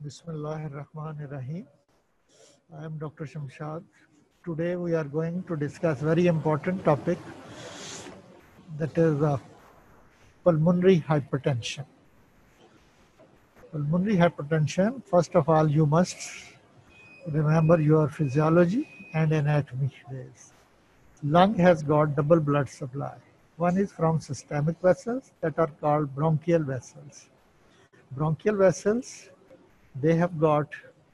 Bismillahirrahmanirrahim. I am Dr. Shamshad. Today we are going to discuss very important topic, that is pulmonary hypertension. Pulmonary hypertension, first of all, you must remember your physiology and anatomy base. Lung has got double blood supply. One is from systemic vessels that are called bronchial vessels. Bronchial vessels, they have got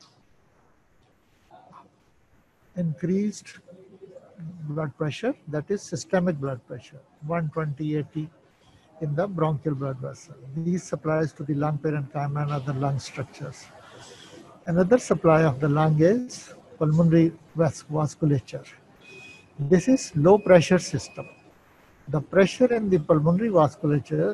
increased blood pressure, that is systemic blood pressure, 120/80 in the bronchial blood vessel. These supplies to the lung parenchyma and other lung structures. Another supply of the lung is pulmonary vasculature. This is low pressure system. The pressure in the pulmonary vasculature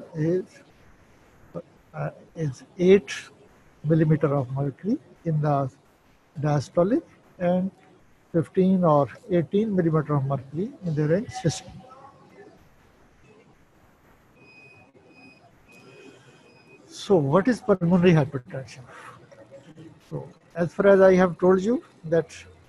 is 8 millimeter of mercury in the diastolic and 15 or 18 millimeter of mercury in the range system. So what is pulmonary hypertension? So as far as I have told you that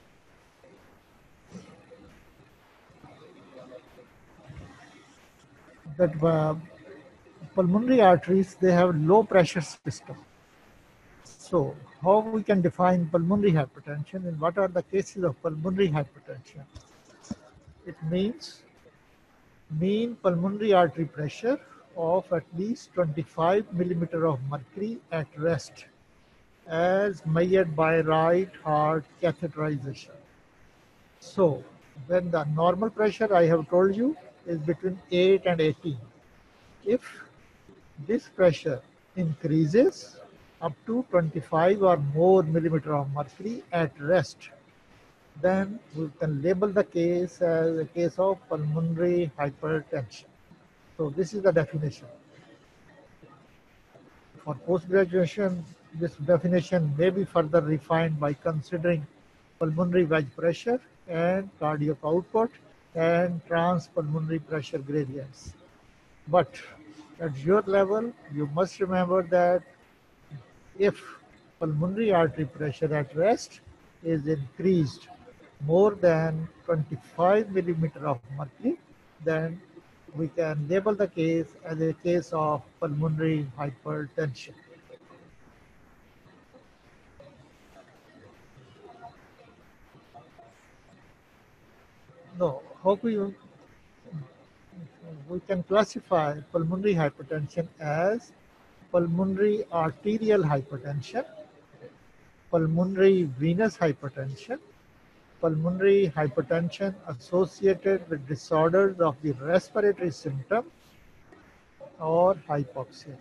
pulmonary arteries, they have low pressure system. So how we can define pulmonary hypertension and what are the cases of pulmonary hypertension? It means mean pulmonary artery pressure of at least 25 millimeter of mercury at rest as measured by right heart catheterization. So when the normal pressure I have told you is between 8 and 18. If this pressure increases up to 25 or more millimeter of mercury at rest, then we can label the case as a case of pulmonary hypertension. So this is the definition. For post-graduation, this definition may be further refined by considering pulmonary wedge pressure and cardiac output and transpulmonary pressure gradients. But at your level, you must remember that if pulmonary artery pressure at rest is increased more than 25 millimeter of mercury, then we can label the case as a case of pulmonary hypertension. No, how we can classify pulmonary hypertension as pulmonary arterial hypertension, pulmonary venous hypertension, pulmonary hypertension associated with disorders of the respiratory system, or hypoxia.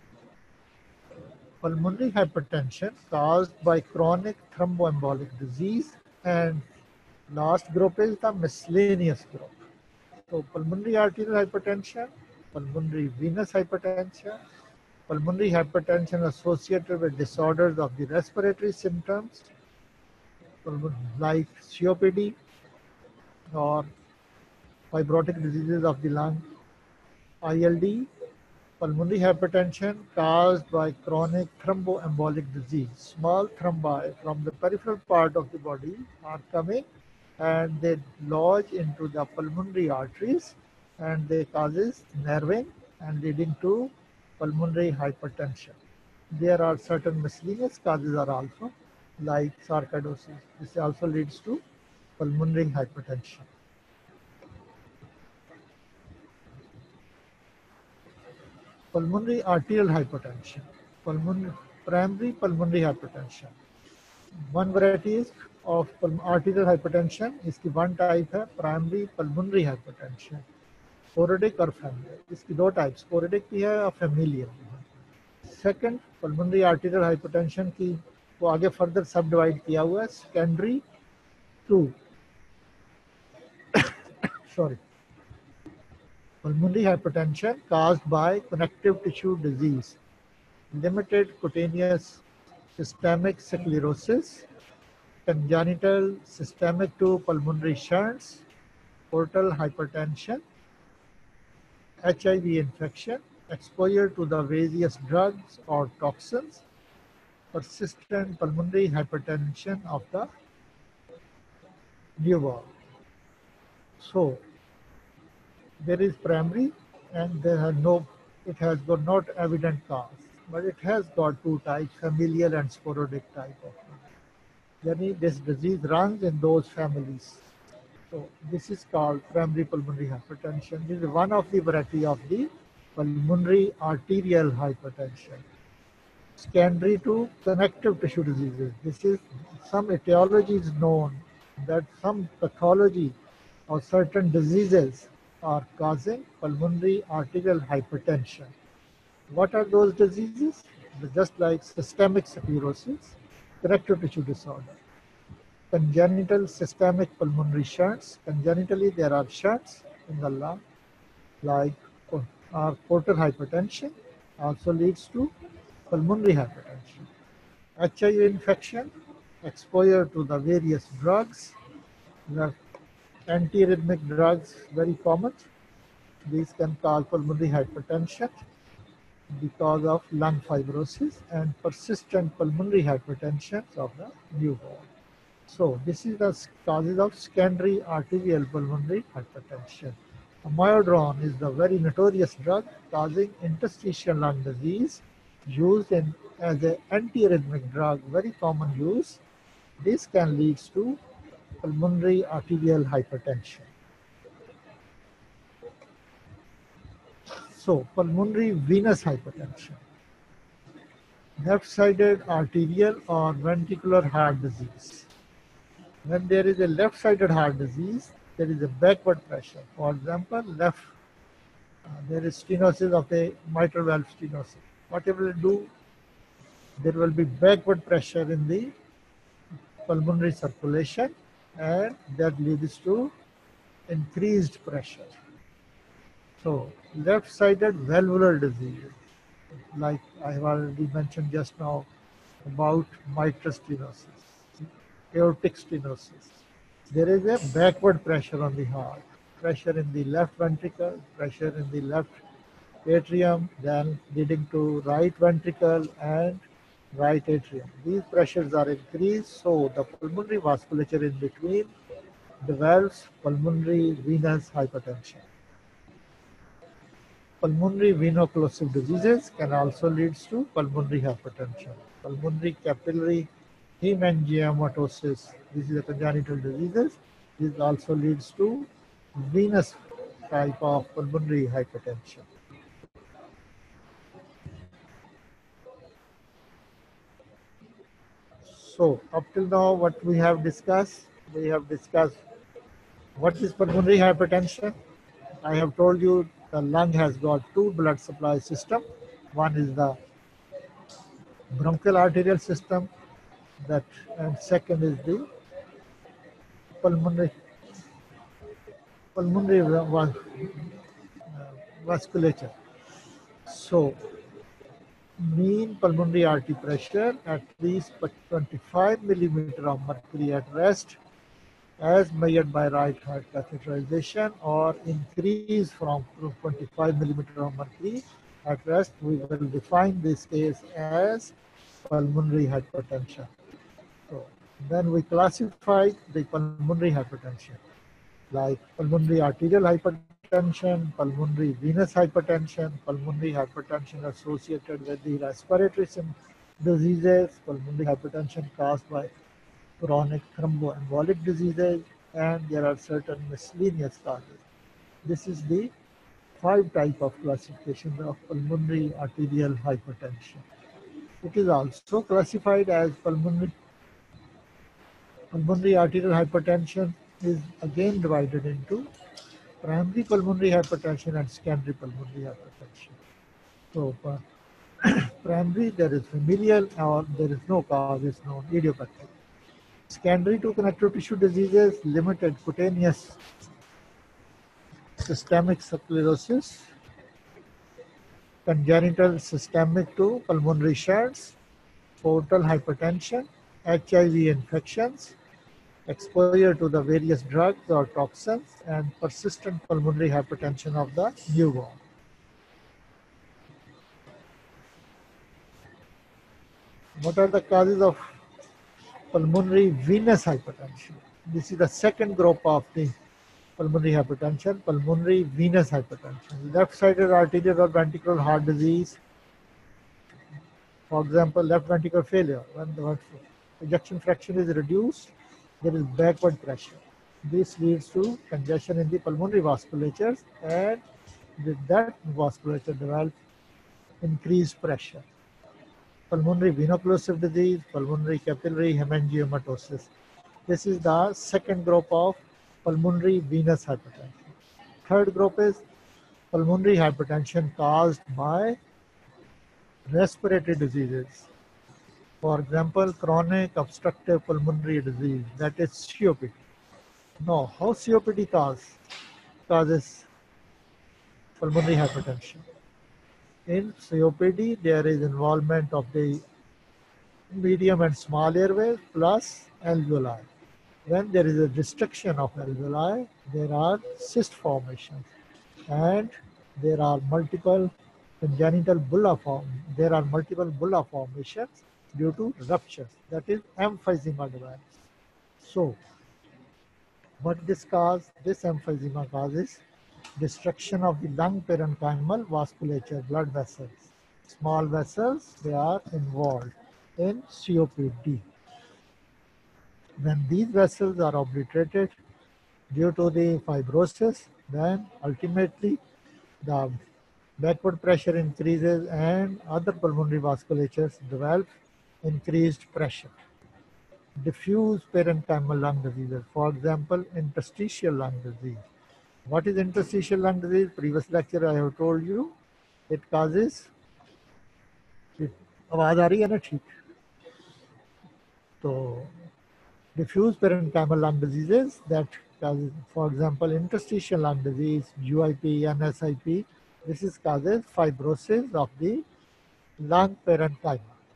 Pulmonary hypertension caused by chronic thromboembolic disease, and last group is the miscellaneous group. So pulmonary arterial hypertension, pulmonary venous hypertension, pulmonary hypertension associated with disorders of the respiratory symptoms like COPD or fibrotic diseases of the lung, ILD, pulmonary hypertension caused by chronic thromboembolic disease. Small thrombi from the peripheral part of the body are coming and they lodge into the pulmonary arteries and they causes narrowing and leading to pulmonary hypertension. There are certain miscellaneous causes are also like sarcoidosis. This also leads to pulmonary hypertension. Pulmonary arterial hypertension, primary pulmonary hypertension. One variety is of arterial hypertension. इसकी one type है primary pulmonary hypertension, sporadic और familial. इसकी दो types, sporadic भी है और familial भी है. Second, pulmonary arterial hypertension की को आगे further subdivide किया हुआ है secondary to sorry pulmonary hypertension caused by connective tissue disease, limited cutaneous systemic sclerosis, congenital systemic 2 pulmonary shunts, portal hypertension, HIV infection, exposure to the various drugs or toxins, persistent pulmonary hypertension of the newborn. So there is primary and it has got not evident cause, but it has got two types, familial and sporadic type of. Yani this disease runs in those families. So this is called primary pulmonary hypertension. This is one of the variety of the pulmonary arterial hypertension. Secondary to connective tissue diseases. This is some etiology is known that some pathology or certain diseases are causing pulmonary arterial hypertension. What are those diseases? Just like systemic sclerosis, connective tissue disorder, congenital systemic pulmonary shunts. Congenitally, there are shunts in the lung, like portal hypertension, also leads to pulmonary hypertension. HIV infection, exposure to the various drugs, the antiarrhythmic drugs, very common. These can cause pulmonary hypertension because of lung fibrosis and persistent pulmonary hypertension of the newborn. So this is the causes of secondary arterial pulmonary hypertension. Amiodarone is the very notorious drug causing interstitial lung disease, used as an antiarrhythmic drug, very common use. This can lead to pulmonary arterial hypertension. So pulmonary venous hypertension, left-sided arterial or ventricular heart disease. When there is a left-sided heart disease, there is a backward pressure. For example, there is stenosis of the mitral valve stenosis. What it will do, there will be backward pressure in the pulmonary circulation, and that leads to increased pressure. So left-sided valvular disease, like I have already mentioned just now about mitral stenosis, aortic stenosis. There is a backward pressure on the heart, pressure in the left ventricle, pressure in the left atrium, then leading to right ventricle and right atrium. These pressures are increased, so the pulmonary vasculature in between develops pulmonary venous hypertension. Pulmonary veno-occlusive diseases can also lead to pulmonary hypertension. Pulmonary capillary hemangiomatosis, this is a congenital disease. This also leads to venous type of pulmonary hypertension. So up till now, what we have discussed what is pulmonary hypertension. I have told you the lung has got two blood supply system. One is the bronchial arterial system, and second is the pulmonary vasculature. So mean pulmonary artery pressure at least 25 millimeter of mercury at rest, as measured by right heart catheterization, or increase from 25 millimeter of mercury at rest. We will define this case as pulmonary hypertension. So then we classify the pulmonary hypertension like pulmonary arterial hypertension, pulmonary venous hypertension, pulmonary hypertension associated with the respiratory diseases, pulmonary hypertension caused by chronic thromboembolic diseases, and there are certain miscellaneous causes. This is the 5 type of classification of pulmonary arterial hypertension. It is also classified as pulmonary arterial hypertension is again divided into primary pulmonary hypertension and secondary pulmonary hypertension. So primary, there is familial or there is no cause, is known, idiopathic. Secondary to connective tissue diseases, limited cutaneous systemic sclerosis, congenital systemic to pulmonary shunts, portal hypertension, HIV infections, exposure to the various drugs or toxins, and persistent pulmonary hypertension of the newborn. What are the causes of pulmonary venous hypertension? This is the second group of the pulmonary hypertension, pulmonary venous hypertension. Left-sided arterial or ventricular heart disease, for example, left ventricular failure. When the ejection fraction is reduced, there is backward pressure. This leads to congestion in the pulmonary vasculatures, and with that vasculature develops increased pressure. Pulmonary veno-occlusive disease, pulmonary capillary hemangiomatosis. This is the second group of pulmonary venous hypertension. Third group is pulmonary hypertension caused by respiratory diseases. For example, chronic obstructive pulmonary disease, that is COPD. Now, how COPD causes pulmonary hypertension? In COPD, there is involvement of the medium and small airways plus alveoli. When there is a restriction of alveoli, there are cyst formations, and there are multiple congenital bulla formations due to ruptures. That is emphysema develops. So, what this causes? This emphysema causes destruction of the lung parenchymal vasculature, blood vessels. Small vessels, they are involved in COPD. When these vessels are obliterated due to the fibrosis, then ultimately the backward pressure increases and other pulmonary vasculatures develop increased pressure. Diffuse parenchymal lung diseases, for example, interstitial lung disease. What is interstitial lung disease? Previous lecture I have told you, it causes, आवाज आ रही है ना ठीक? तो diffuse parenchymal lung diseases that causes, for example, interstitial lung disease, UIP, NSIP. This is causes fibrosis of the lung parenchyma.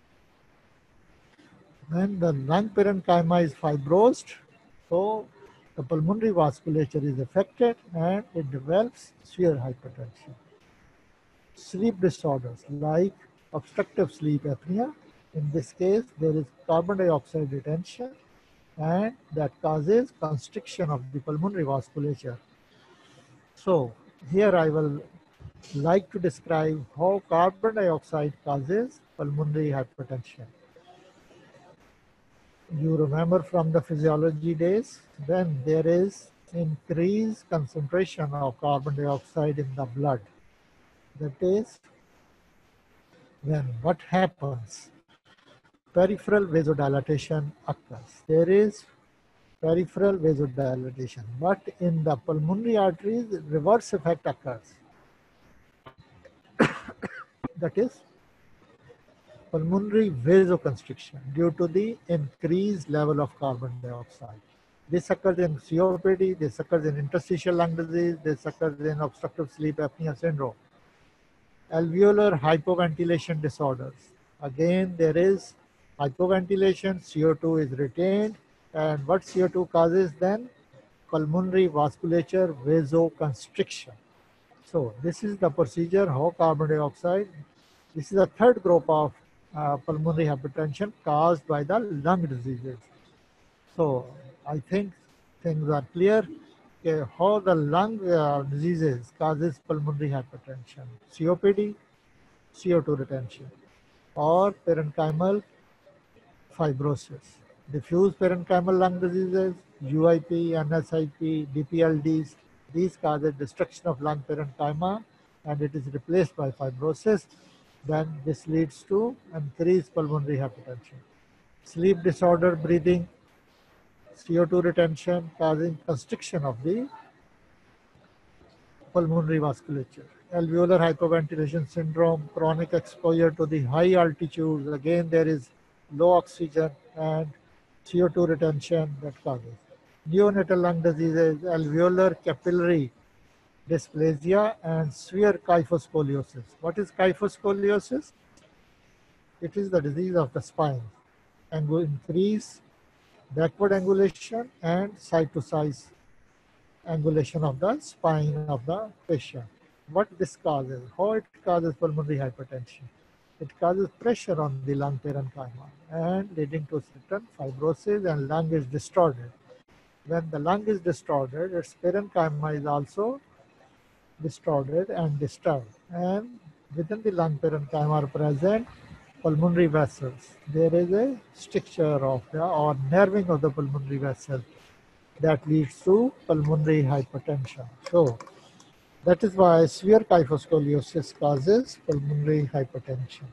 When the lung parenchyma is fibrosed, so the pulmonary vasculature is affected and it develops severe hypertension. Sleep disorders like obstructive sleep apnea. In this case, there is carbon dioxide retention, and that causes constriction of the pulmonary vasculature. So here I will like to describe how carbon dioxide causes pulmonary hypertension. You remember from the physiology days, when there is increased concentration of carbon dioxide in the blood. That is, when what happens? Peripheral vasodilatation occurs. There is peripheral vasodilatation, but in the pulmonary arteries, reverse effect occurs. That is pulmonary vasoconstriction due to the increased level of carbon dioxide. This occurs in COPD, this occurs in interstitial lung disease, this occurs in obstructive sleep apnea syndrome. Alveolar hypoventilation disorders. Again, there is hypoventilation, CO2 is retained, and what CO2 causes then? Pulmonary vasculature vasoconstriction. So this is the procedure how carbon dioxide. This is the third group of pulmonary hypertension caused by the lung diseases. So I think things are clear. How the lung diseases causes pulmonary hypertension: COPD, CO2 retention, or parenchymal fibrosis. Diffuse parenchymal lung diseases, UIP, NSIP, DPLDs, these cause a destruction of lung parenchyma and it is replaced by fibrosis. Then this leads to increased pulmonary hypertension. Sleep disorder, breathing, CO2 retention causing constriction of the pulmonary vasculature. Alveolar hypoventilation syndrome, chronic exposure to the high altitudes. Again, there is low oxygen and CO2 retention that causes. Neonatal lung diseases, alveolar capillary dysplasia, and severe kyphoscoliosis. What is kyphoscoliosis? It is the disease of the spine and will increase backward angulation and side-to-side angulation of the spine of the patient. What this causes? How it causes pulmonary hypertension? It causes pressure on the lung parenchyma and leading to certain fibrosis, and lung is distorted. When the lung is distorted, its parenchyma is also distorted and disturbed. And within the lung parenchyma are present pulmonary vessels. There is a stricture of the or nerving of the pulmonary vessel that leads to pulmonary hypertension. So that is why severe kyphoscoliosis causes pulmonary hypertension.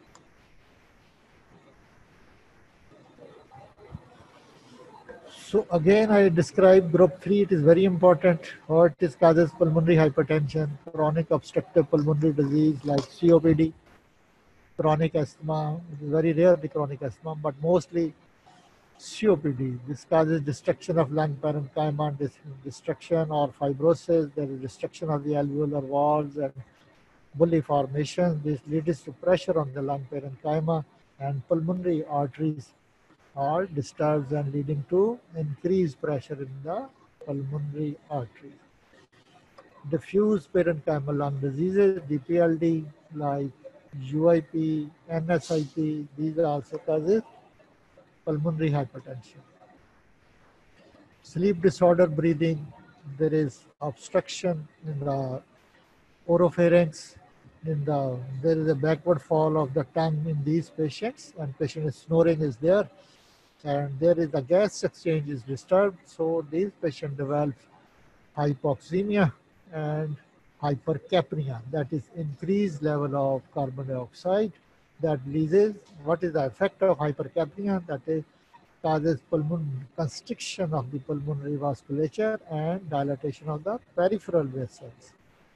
So again, I describe group 3. It is very important. What is causes pulmonary hypertension, chronic obstructive pulmonary disease like COPD, chronic asthma. It is very rare the chronic asthma, but mostly COPD. This causes destruction of lung parenchyma, destruction or fibrosis. There is destruction of the alveolar walls and bully formation. This leads to pressure on the lung parenchyma, and pulmonary arteries are disturbed and leading to increased pressure in the pulmonary arteries. Diffuse parenchymal lung diseases, DPLD, like UIP, NSIP, these are also causes pulmonary hypertension. Sleep disorder breathing, there is obstruction in the oropharynx, there is a backward fall of the tongue in these patients, and patient is snoring is there, and there is a gas exchange is disturbed, so these patients develop hypoxemia and hypercapnia, that is increased level of carbon dioxide that releases. What is the effect of hypercapnia? That is causes constriction of the pulmonary vasculature and dilatation of the peripheral vessels.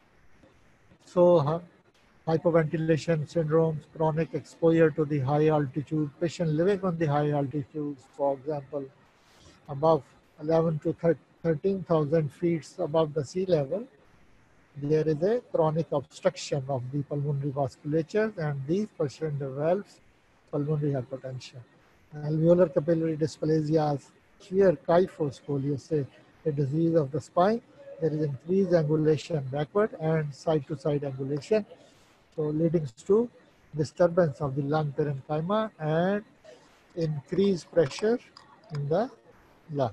So hypoventilation syndromes, chronic exposure to the high altitude, patient living on the high altitudes, for example, above 11 to 13,000 feet above the sea level, there is a chronic obstruction of the pulmonary vasculature, and these patients develops pulmonary hypertension. Alveolar capillary dysplasias, severe kyphoscoliosis, a disease of the spine. There is increased angulation backward and side-to-side angulation, so leading to disturbance of the lung parenchyma and increased pressure in the lung.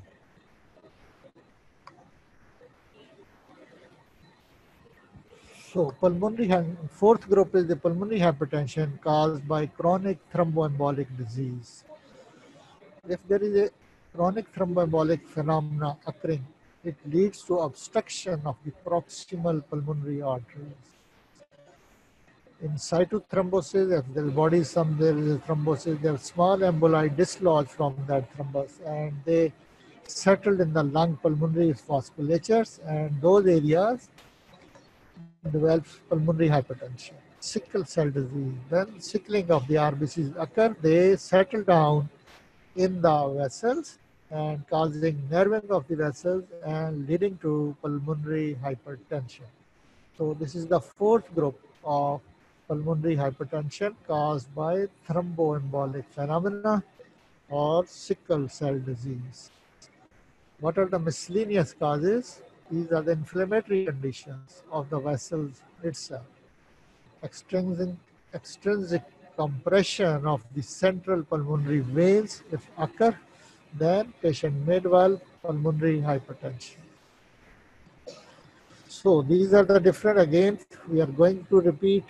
So fourth group is the pulmonary hypertension caused by chronic thromboembolic disease. If there is a chronic thromboembolic phenomena occurring, it leads to obstruction of the proximal pulmonary arteries. In situ thrombosis, if there is there is a thrombosis, there are small emboli dislodge from that thrombus, and they settled in the lung pulmonary vasculatures, and those areas develops pulmonary hypertension. Sickle cell disease, when sickling of the RBCs occur, they settle down in the vessels and causing nerving of the vessels and leading to pulmonary hypertension. So this is the fourth group of pulmonary hypertension caused by thromboembolic phenomena or sickle cell disease. What are the miscellaneous causes? These are the inflammatory conditions of the vessels itself. Extrinsic compression of the central pulmonary veins, if occur, then patient may develop pulmonary hypertension. So these are the different, again, we are going to repeat.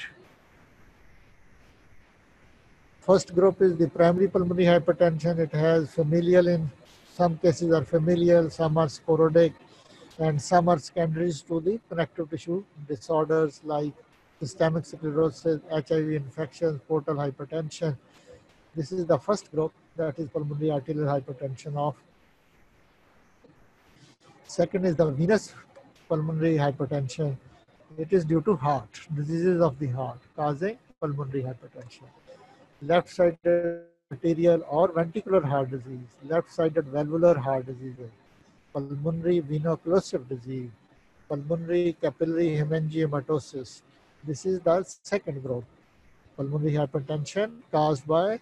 First group is the primary pulmonary hypertension. It has familial, in some cases are familial, some are sporadic, and some are secondary to the connective tissue disorders like systemic sclerosis, HIV infections, portal hypertension. This is the first group, that is pulmonary arterial hypertension of. Second is the venous pulmonary hypertension. It is due to heart, diseases of the heart causing pulmonary hypertension. Left-sided arterial or ventricular heart disease, left-sided valvular heart disease, pulmonary veno-occlusive disease, pulmonary capillary hemangiomatosis. This is the second group, pulmonary hypertension caused by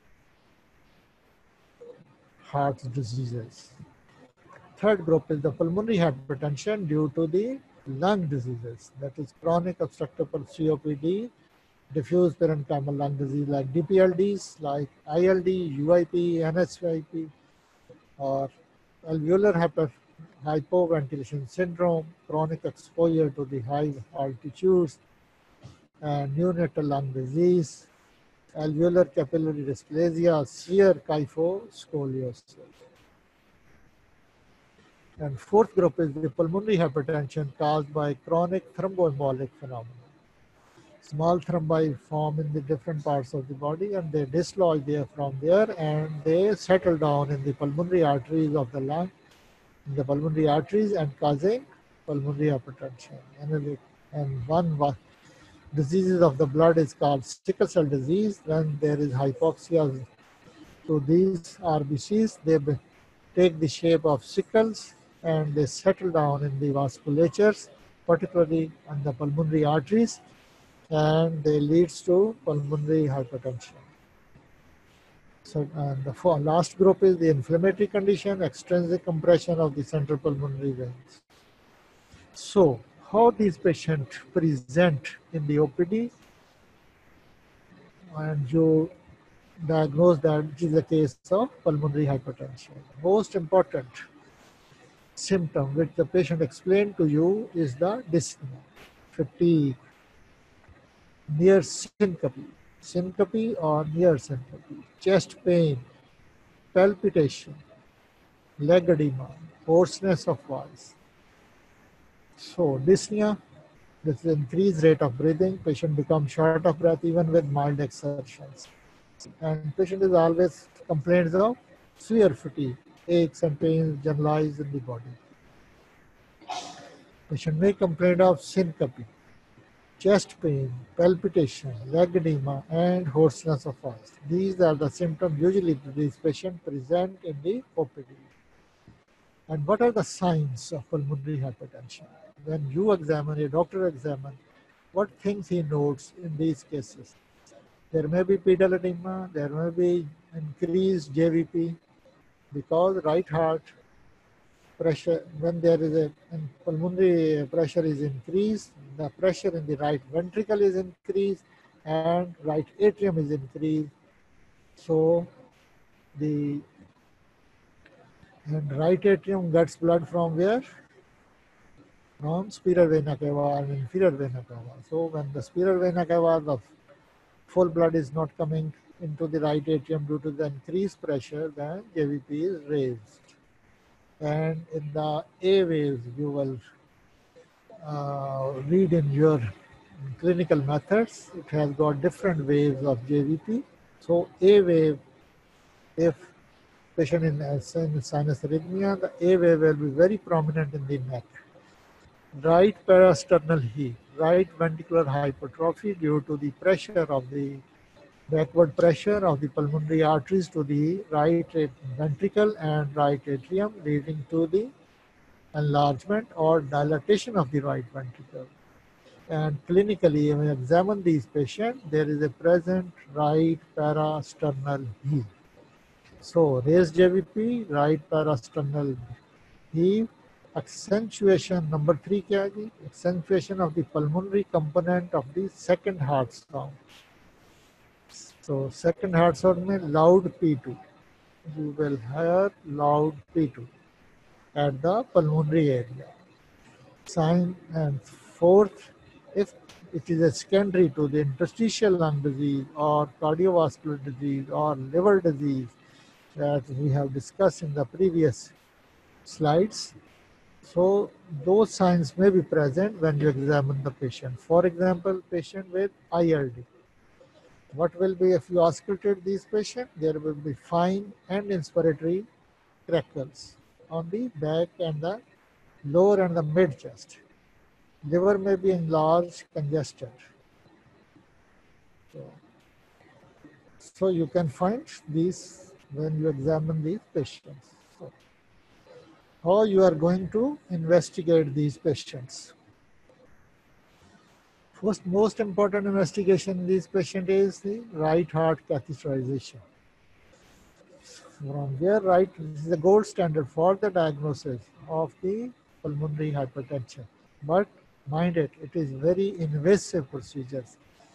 heart diseases. Third group is the pulmonary hypertension due to the lung diseases, that is chronic obstructive COPD diffuse parenchymal lung disease like DPLDs, like ILD, UIP, NSYP, or alveolar hypoventilation syndrome, chronic exposure to the high altitudes, and neonatal lung disease, alveolar capillary dysplasia, severe kyphoscoliosis. And fourth group is the pulmonary hypertension caused by chronic thromboembolic phenomena. Small thrombi form in the different parts of the body and they dislodge there from there and they settle down in the pulmonary arteries of the lung, in the pulmonary arteries and causing pulmonary hypertension. And one diseases of the blood is called sickle cell disease. When there is hypoxia to these RBCs, they take the shape of sickles and they settle down in the vasculatures, particularly on the pulmonary arteries, and they leads to pulmonary hypertension. So, and the last group is the inflammatory condition, extrinsic compression of the central pulmonary veins. So, how these patients present in the OPD, and you diagnose that it is a case of pulmonary hypertension. Most important symptom which the patient explained to you is the dyspnea, fatigue, near syncope or near syncope, chest pain, palpitation, leg edema, hoarseness of voice. So dyspnea, this is increased rate of breathing. Patient becomes short of breath even with mild exertions. And patient is always complains of severe fatigue, aches and pains generalized in the body. Patient may complain of syncope, chest pain, palpitation, leg edema, and hoarseness of voice. These are the symptoms usually these patients present in the OPD. And what are the signs of pulmonary hypertension? When you examine, a doctor examines, what things he notes in these cases? There may be pedal edema, there may be increased JVP because right heart pressure, when there is a pulmonary pressure is increased, the pressure in the right ventricle is increased and right atrium is increased. So the right atrium gets blood from where? From superior vena cava and inferior vena cava. So when the superior vena cava, the full blood is not coming into the right atrium due to the increased pressure, then JVP is raised. And in the A waves, you will read in your clinical methods, it has got different waves of JVP. So A wave, if patient in sinus arrhythmia, the A wave will be very prominent in the neck. Right parasternal heave, right ventricular hypertrophy due to the pressure of the backward pressure of the pulmonary arteries to the right ventricle and right atrium, leading to the enlargement or dilatation of the right ventricle. And clinically, when you examine these patients, there is a present right parasternal heave. So raised JVP, right parasternal heave, accentuation, number 3 क्या है जी? Accentuation of the pulmonary component of the second heart sound. So second heart sound में loud P2. You will hear loud P2 at the pulmonary area. Sign and fourth, if it is a secondary to the interstitial lung disease or cardiovascular disease or liver disease that we have discussed in the previous slides. So those signs may be present when you examine the patient. For example, patient with ILD. What will be if you auscultate these patients? There will be fine and inspiratory crackles on the back and the lower and the mid chest. Liver may be enlarged, congested. So you can find these when you examine these patients. So how you are going to investigate these patients? First, most important investigation in this patient is the right heart catheterization. From there, right, this is the gold standard for the diagnosis of the pulmonary hypertension. But mind it, it is very invasive procedures.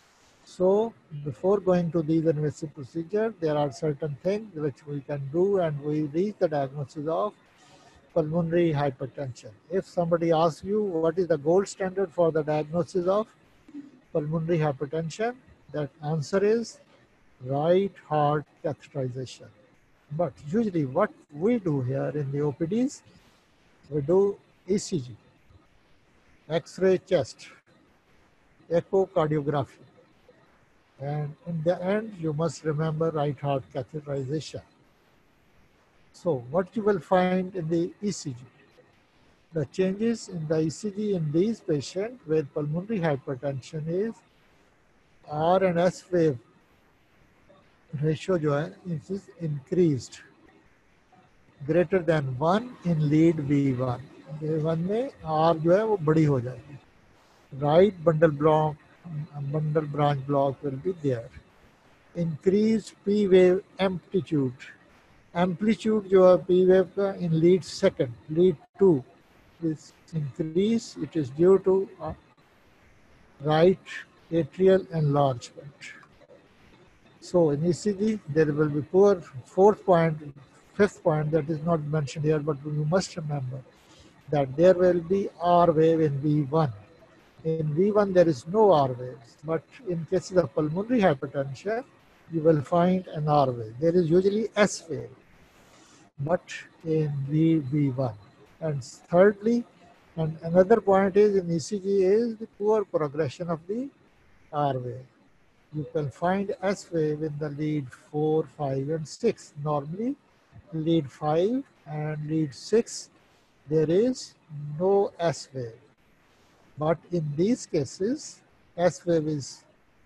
So before going to these invasive procedures, there are certain things which we can do and we reach the diagnosis of pulmonary hypertension. If somebody asks you what is the gold standard for the diagnosis of pulmonary hypertension, that answer is right heart catheterization. But usually what we do here in the OPDs, we do ECG, X-ray chest, echocardiography, and in the end you must remember right heart catheterization. So what you will find in the ECG? The changes in the ECG in these patients with pulmonary hypertension is R and S wave ratio जो है it is increased greater than 1 in lead V1. V1 में R जो है वो बड़ी हो जाएगी. Right bundle branch block will be there. Increased P wave amplitude. Amplitude जो है P wave का in lead second, lead 2 is increase. It is due to right atrial enlargement. So in ECG, there will be poor fifth point that is not mentioned here, but you must remember that there will be R wave in V1. In V1, there is no R waves, but in cases of pulmonary hypertension, you will find an R wave. There is usually S wave, but in V1. And thirdly, and another point is in ECG is the poor progression of the R wave. You can find S wave in the lead 4, 5, and 6. Normally, lead 5 and lead 6, there is no S wave. But in these cases, S wave is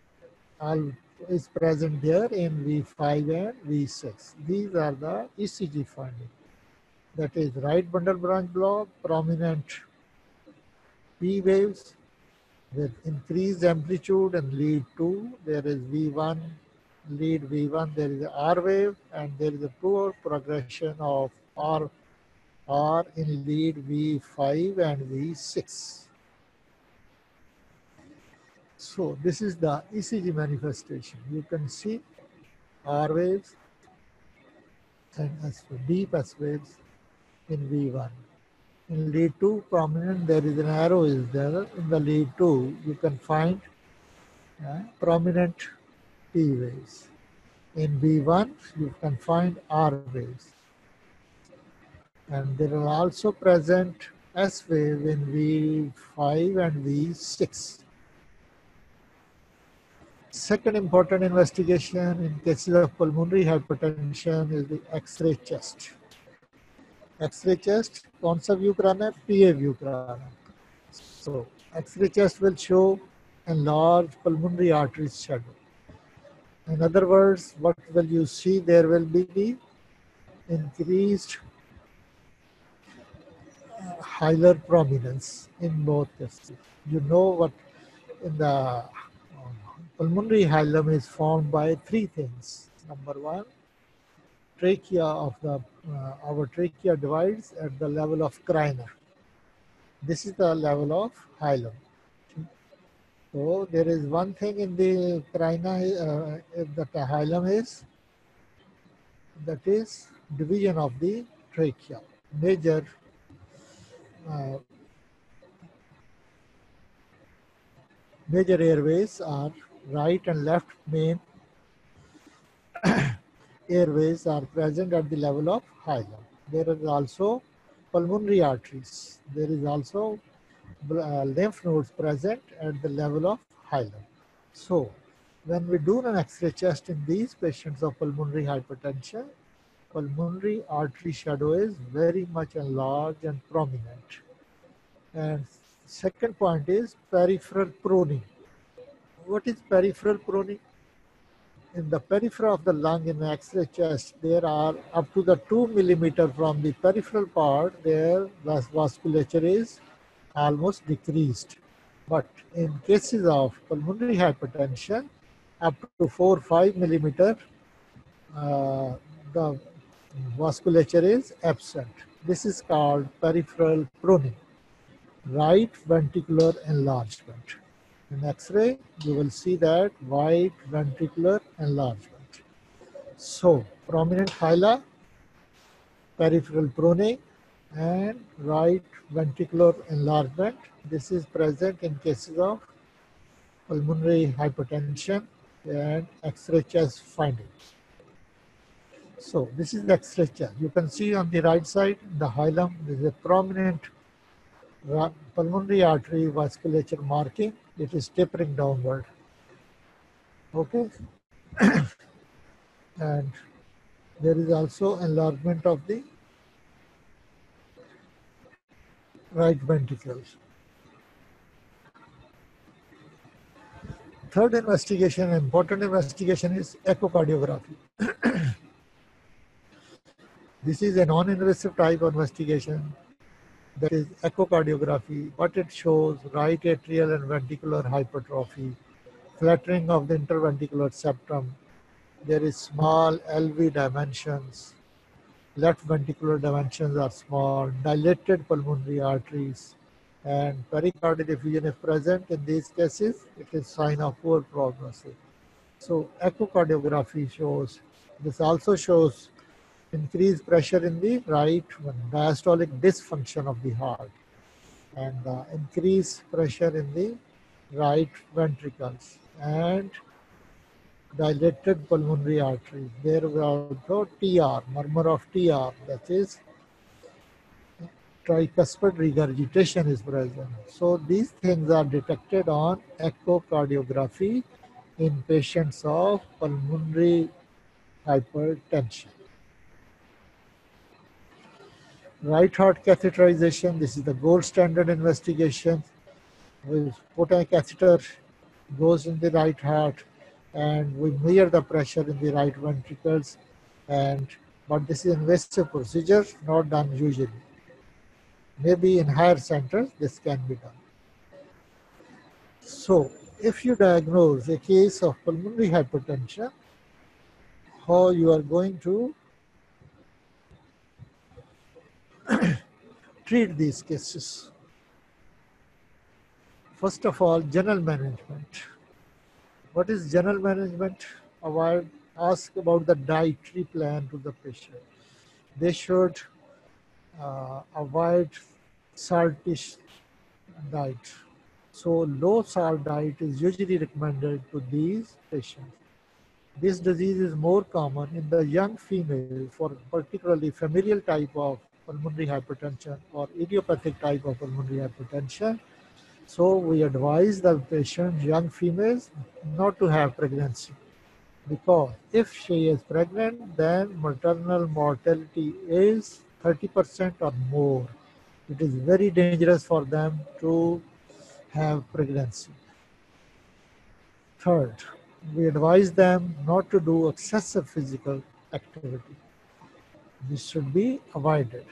present there in V5 and V6. These are the ECG findings. That is right bundle branch block, prominent P waves with increased amplitude and lead 2. There is V1, lead V1, there is a R wave, and there is a poor progression of R in lead V5 and V6. So this is the ECG manifestation. You can see R waves and deep S waves in V1. In lead 2 prominent, there is an arrow is there. In the lead 2, you can find prominent P waves. In V1, you can find R waves. And there are also present S wave in V5 and V6. Second important investigation in cases of pulmonary hypertension is the X-ray chest. X-ray chest, कौन सा view कराना है? PA view कराना है. So X-ray chest will show enlarged pulmonary arteries shadow. In other words, what will you see? There will be the increased hilar prominence in both cases. You know what in the pulmonary hilum is formed by three things. Number one, trachea of the our trachea divides at the level of carina. This is the level of hilum. So there is one thing in the carina that the hilum is, that is division of the trachea. Major airways are right and left main airways are present at the level of hilum. There is also pulmonary arteries. There is also lymph nodes present at the level of hilum. So when we do an X-ray chest in these patients of pulmonary hypertension, pulmonary artery shadow is very much enlarged and prominent. And second point is peripheral proning. What is peripheral proning? In the periphery of the lung in X-ray chest, there are up to the 2 millimeter from the peripheral part, there the vasculature is almost decreased. But in cases of pulmonary hypertension, up to 4-5 millimeter, the vasculature is absent. This is called peripheral proning, right ventricular enlargement. In X-ray, you will see that white ventricular enlargement. So, prominent hyla, peripheral proning, and right ventricular enlargement. This is present in cases of pulmonary hypertension and X-ray chest findings. So this is the X-ray chest. You can see on the right side, the hilum, there is a prominent pulmonary artery vasculature marking. It is tapering downward. Okay. And there is also enlargement of the right ventricles. Third investigation, important investigation, is echocardiography. This is a non-invasive type of investigation, that is echocardiography. What it shows: right atrial and ventricular hypertrophy, flattering of the interventricular septum. There is small LV dimensions. Left ventricular dimensions are small, dilated pulmonary arteries, and pericardial effusion if present. In these cases, it is sign of poor prognosis. So echocardiography shows, this also shows increased pressure in the right diastolic dysfunction of the heart, and increased pressure in the right ventricles and dilated pulmonary arteries. There was also TR, murmur of TR, that is tricuspid regurgitation is present. So these things are detected on echocardiography in patients of pulmonary hypertension. Right heart catheterization, this is the gold standard investigation. We put a catheter, goes in the right heart, and we measure the pressure in the right ventricles. But this is an invasive procedure, not done usually. Maybe in higher centers, this can be done. So, if you diagnose a case of pulmonary hypertension, how you are going to treat these cases? First of all, general management. What is general management? Ask about the dietary plan to the patient. They should avoid saltish diet. So low salt diet is usually recommended to these patients. This disease is more common in the young female for particularly familial type of pulmonary hypertension or idiopathic type of pulmonary hypertension. So we advise the patient, young females, not to have pregnancy, because if she is pregnant, then maternal mortality is 30% or more. It is very dangerous for them to have pregnancy. Third, we advise them not to do excessive physical activity. This should be avoided.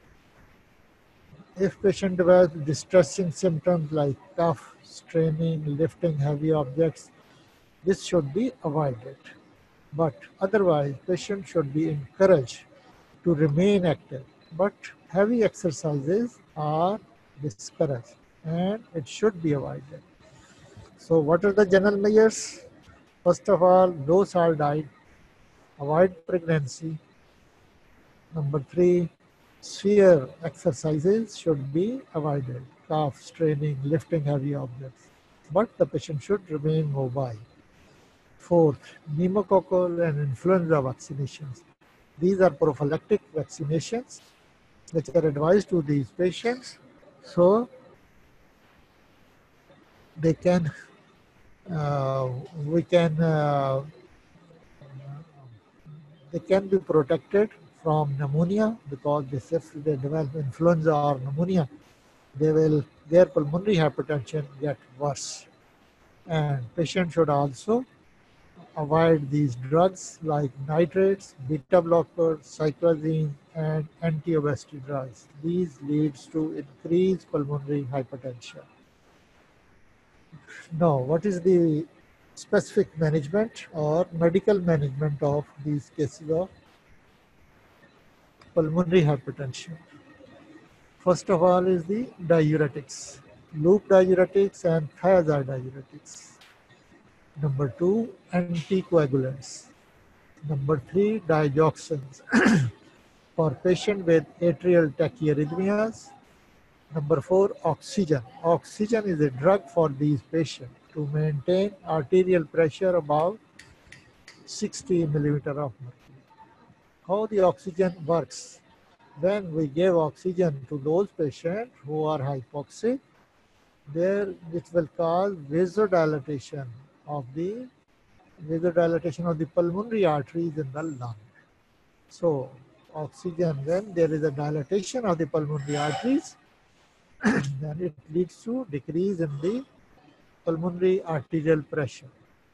If patient develops distressing symptoms like cough, straining, lifting heavy objects, this should be avoided. But otherwise, patient should be encouraged to remain active. But heavy exercises are discouraged and it should be avoided. So what are the general measures? First of all, low salt diet, avoid pregnancy. Number 3, severe exercises should be avoided. Cough, straining, lifting heavy objects. But the patient should remain mobile. Fourth, pneumococcal and influenza vaccinations. These are prophylactic vaccinations which are advised to these patients, so they can they can be protected from pneumonia, because if they develop influenza or pneumonia, their pulmonary hypertension get worse. And patients should also avoid these drugs like nitrates, beta blockers, cyclazine, and anti-obesity drugs. These leads to increased pulmonary hypertension. Now, what is the specific management or medical management of these cases of pulmonary hypertension? First of all is the diuretics. loop diuretics and thiazide diuretics. Number 2, anticoagulants. Number 3, digoxins for patient with atrial tachyarrhythmias. Number 4, oxygen. Oxygen is a drug for these patients to maintain arterial pressure above 60 millimeter of mercury. How the oxygen works? When we give oxygen to those patients who are hypoxic, there it will cause vasodilatation of the pulmonary arteries in the lung. So oxygen, when there is a dilatation of the pulmonary arteries, then it leads to decrease in the pulmonary arterial pressure.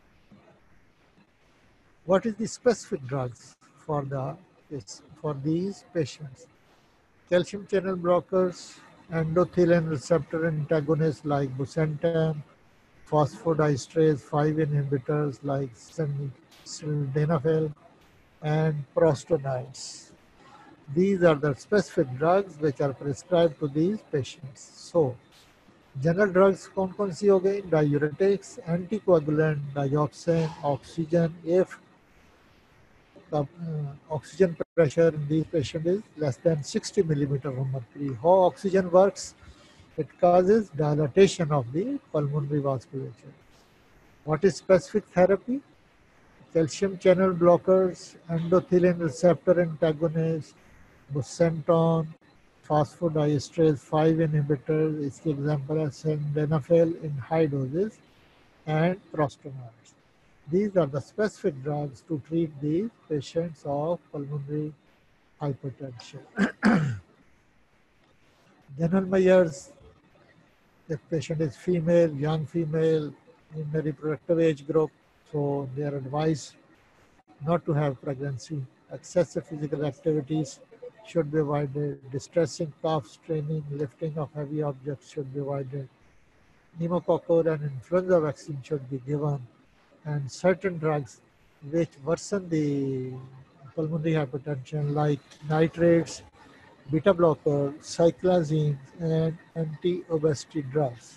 What is the specific drugs for these patients? Calcium channel blockers, endothelin receptor antagonists like busantam, phosphodiesterase 5 inhibitors like sildenafil, and prostanoids. These are the specific drugs which are prescribed to these patients. So, general drugs कौन-कौन सी हो गई? Diuretics, anticoagulant, digoxin, oxygen. If the oxygen pressure in these patients is less than 60 millimeter of mercury. How oxygen works? It causes dilatation of the pulmonary vasculature. What is specific therapy? Calcium channel blockers, endothelin receptor antagonists, busanton, phosphodiesterase 5 inhibitors, इसके example है sildenafil in high doses, and prostanoids. These are the specific drugs to treat these patients of pulmonary hypertension. General measures, if patient is female, young female, in the reproductive age group, so they are advised not to have pregnancy. Excessive physical activities should be avoided. Distressing cough, straining, lifting of heavy objects should be avoided. Pneumococcal and influenza vaccine should be given. And certain drugs which worsen the pulmonary hypertension like nitrates, beta blocker, cyclazine, and anti-obesity drugs.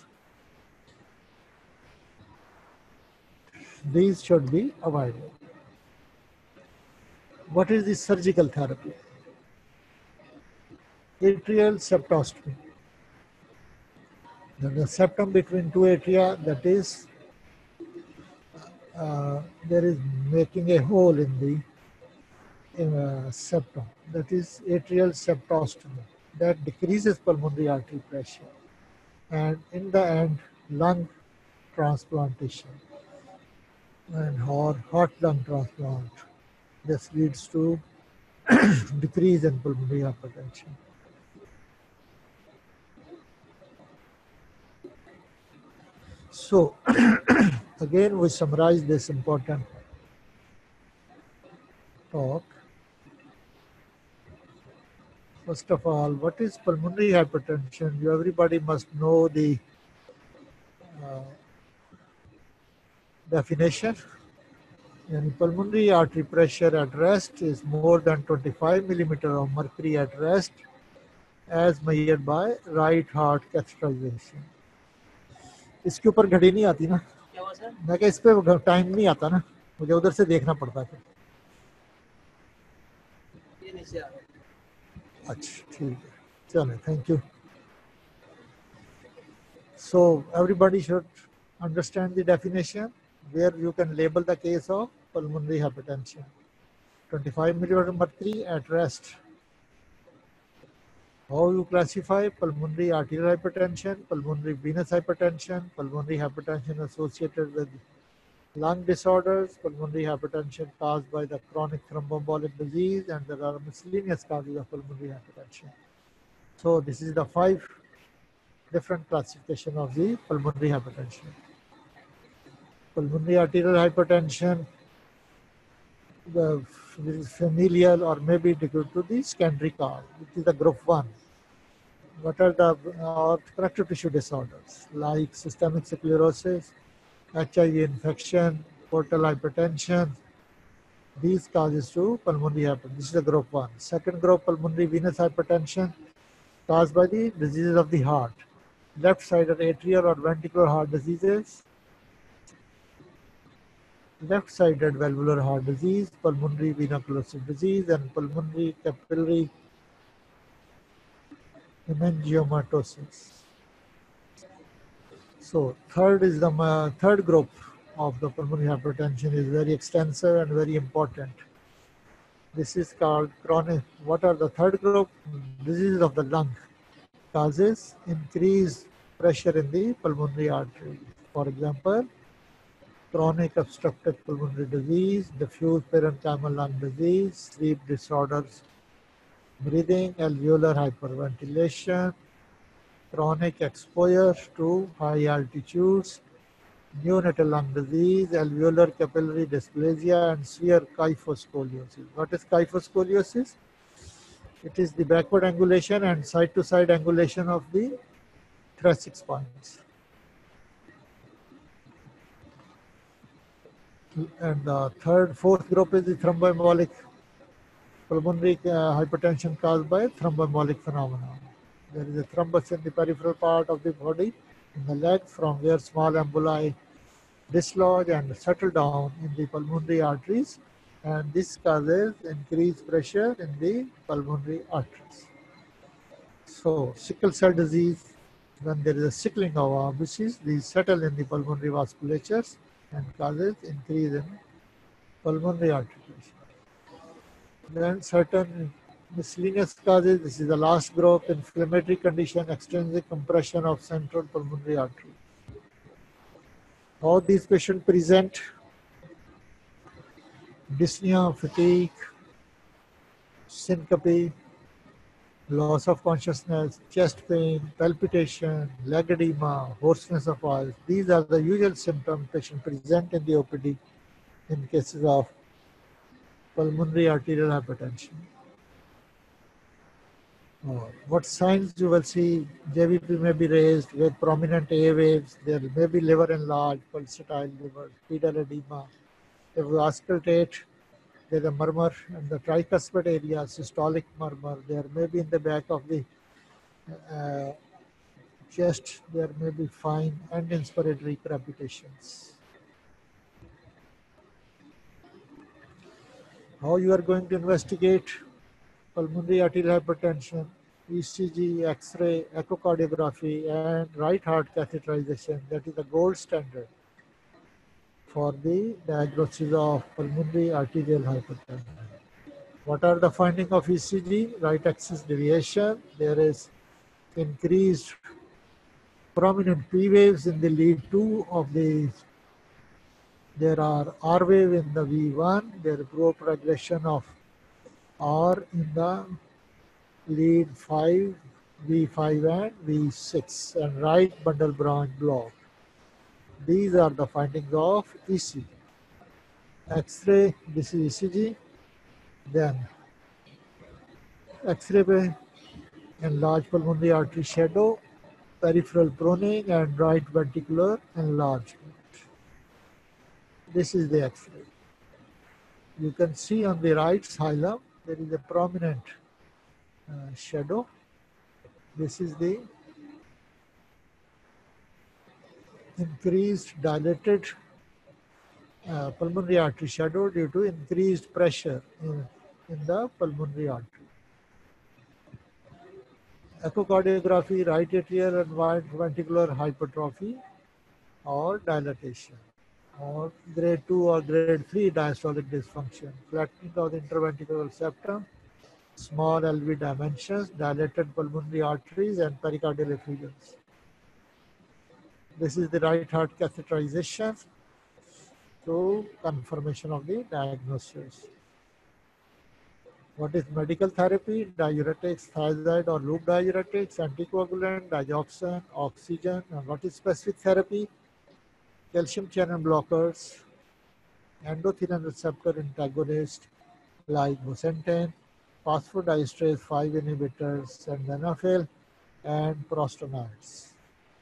These should be avoided. What is the surgical therapy? Atrial septostomy. The septum between two atria, that is, there is making a hole in the septum. That is atrial septostomy. That decreases pulmonary artery pressure. And in the end, lung transplantation and or heart lung transplant. This leads to decrease in pulmonary hypertension. So again, we summarize this important talk. First of all, what is pulmonary hypertension? Everybody must know the definition. And pulmonary artery pressure at rest is more than 25 millimeter of mercury at rest as measured by right heart catheterization. इसके ऊपर घड़ी नहीं आती ना, मैं क्या इस पे टाइम नहीं आता ना, मुझे उधर से देखना पड़ता है. अच्छा ठीक है, चलो, thank you. So everybody should understand the definition where you can label the case of pulmonary hypertension. 25 millimeter mercury at rest. How you classify pulmonary arterial hypertension, pulmonary venous hypertension, pulmonary hypertension associated with lung disorders, pulmonary hypertension caused by the chronic thromboembolic disease, and there are miscellaneous causes of pulmonary hypertension. So this is the 5 different classification of the pulmonary hypertension. Pulmonary arterial hypertension, the familial or maybe due to the secondary cause. It is the group 1. What are the connective tissue disorders like systemic sclerosis, HIV infection, portal hypertension? These causes to pulmonary hypertension. This is the group 1. Second group, pulmonary venous hypertension caused by the diseases of the heart. left-sided atrial or ventricular heart diseases, left-sided valvular heart disease, pulmonary veno-occlusive disease, and pulmonary capillary hemangiomatosis. So third is the third group of the pulmonary hypertension is very extensive and very important. This is called chronic. What are the third group? Diseases of the lung causes increased pressure in the pulmonary artery. For example, chronic obstructive pulmonary disease, diffuse parenchymal lung disease, sleep disorders, breathing, alveolar hyperventilation, chronic exposure to high altitudes, neonatal lung disease, alveolar capillary dysplasia, and severe kyphoscoliosis. What is kyphoscoliosis? It is the backward angulation and side-to-side angulation of the thoracic spines. And the fourth group is the thromboembolic pulmonary hypertension caused by thromboembolic phenomenon. There is a thrombus in the peripheral part of the body, in the leg, from where small emboli dislodge and settle down in the pulmonary arteries, and this causes increased pressure in the pulmonary arteries. So sickle cell disease, when there is a sickling of RBCs, these settle in the pulmonary vasculatures and causes increase in pulmonary arteries. Then certain miscellaneous causes, this is the last group, inflammatory condition, extrinsic compression of central pulmonary artery. How these patients present: dyspnea, fatigue, syncope, loss of consciousness, chest pain, palpitation, leg edema, hoarseness of voice. These are the usual symptoms patients present in the OPD in cases of pulmonary arterial hypertension. What signs you will see? JVP may be raised with prominent A waves. There may be liver enlarged, pulsatile liver, pedal edema. If you auscultate, there's a murmur in the tricuspid area, systolic murmur. There may be in the back of the chest, there may be fine and inspiratory crepitations. How you are going to investigate pulmonary arterial hypertension? ECG, X-ray, echocardiography, and right heart catheterization. That is the gold standard for the diagnosis of pulmonary arterial hypertension. What are the findings of ECG? Right axis deviation. There is increased prominent P waves in the lead 2 of the. There are R wave in the V1. There is growth regression of R in the lead 5, V5 and V6, and right bundle branch block. These are the findings of ECG. X-ray, this is ECG. Then X-ray पे enlarged pulmonary artery shadow, peripheral proning, and right ventricular enlargement. This is the X-ray. You can see on the right xylem there is a prominent shadow. This is the increased dilated pulmonary artery shadow due to increased pressure in the pulmonary artery. Echocardiography, right atrial and right ventricular hypertrophy or dilatation, or grade 2 or grade 3 diastolic dysfunction, flattening of the interventricular septum, small LV dimensions, dilated pulmonary arteries, and pericardial effusions. This is the right heart catheterization to confirmation of the diagnosis. What is medical therapy? Diuretics, thiazide or loop diuretics, anticoagulant, digoxin, oxygen. And what is specific therapy? Calcium channel blockers, endothelin receptor antagonist like bosentan, phosphodiesterase 5 inhibitors, and sildenafil, and prostanoids.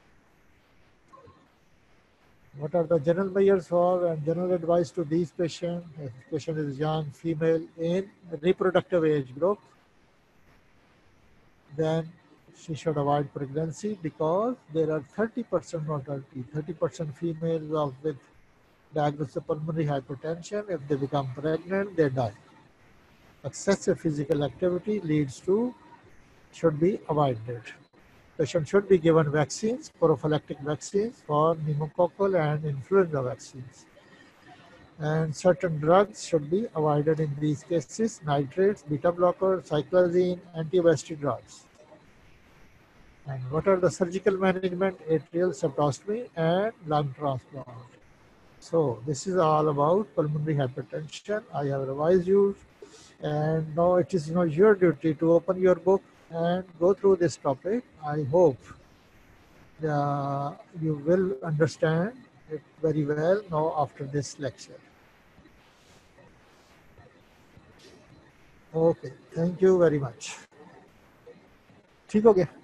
What are the general measures for and general advice to these patients? If the patient is young, female, in reproductive age group, then she should avoid pregnancy because there are 30% mortality, 30% females with diagnosis of pulmonary hypertension. If they become pregnant, they die. Excessive physical activity should be avoided. Patient should be given vaccines, prophylactic vaccines for pneumococcal and influenza vaccines. And certain drugs should be avoided in these cases: nitrates, beta blockers, cyclazine, anti-obesity drugs. And what are the surgical management? Atrial septostomy and lung transplant. So this is all about pulmonary hypertension. I have revised you, and now it is your duty to open your book and go through this topic. I hope you will understand it very well now after this lecture. Okay, thank you very much. ठीक हो गया?